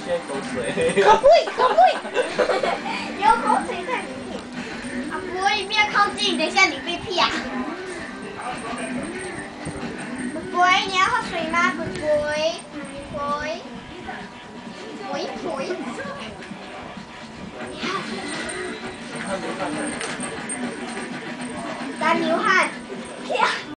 些口水。 可不，有口水在里面。啊，不会，不要靠近，等一下你被屁啊！不会，你要喝水吗？不会，不会，不会。你看，流汗。